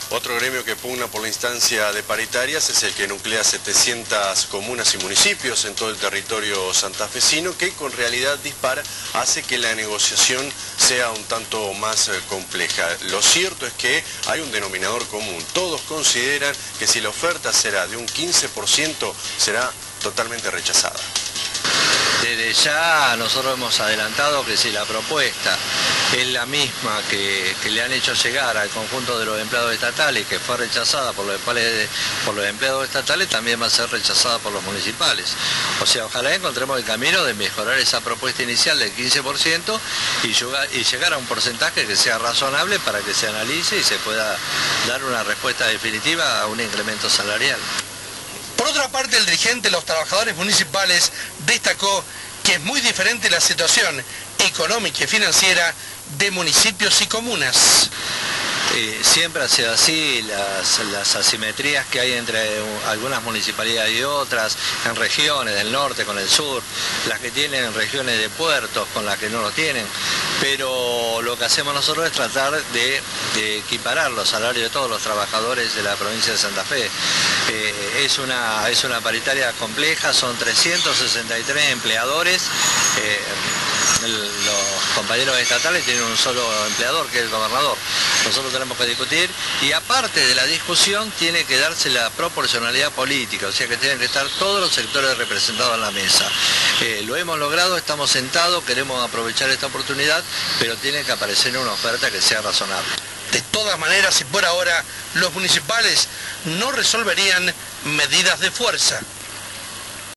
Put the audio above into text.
Otro gremio que pugna por la instancia de paritarias es el que nuclea 700 comunas y municipios en todo el territorio santafesino, que con realidad dispara hace que la negociación sea un tanto más compleja. Lo cierto es que hay un denominador común. Todos consideran que si la oferta será de un 15%, será totalmente rechazada. Desde ya nosotros hemos adelantado que si la propuesta es la misma que le han hecho llegar al conjunto de los empleados estatales, que fue rechazada por los empleados estatales, también va a ser rechazada por los municipales. O sea, ojalá encontremos el camino de mejorar esa propuesta inicial del 15% y llegar a un porcentaje que sea razonable para que se analice y se pueda dar una respuesta definitiva a un incremento salarial. Por otra parte, el dirigente de los trabajadores municipales destacó que es muy diferente la situación económica y financiera de municipios y comunas. Siempre ha sido así, las asimetrías que hay entre algunas municipalidades y otras, en regiones del norte con el sur, las que tienen regiones de puertos con las que no lo tienen, pero lo que hacemos nosotros es tratar de equiparar los salarios de todos los trabajadores de la provincia de Santa Fe. Es una paritaria compleja, son 363 empleadores. Los compañeros estatales tienen un solo empleador, que es el gobernador. Nosotros tenemos que discutir y aparte de la discusión tiene que darse la proporcionalidad política, o sea que tienen que estar todos los sectores representados en la mesa. Lo hemos logrado, estamos sentados, queremos aprovechar esta oportunidad, pero tiene que aparecer una oferta que sea razonable. De todas maneras, y por ahora, los municipales no resolverían medidas de fuerza.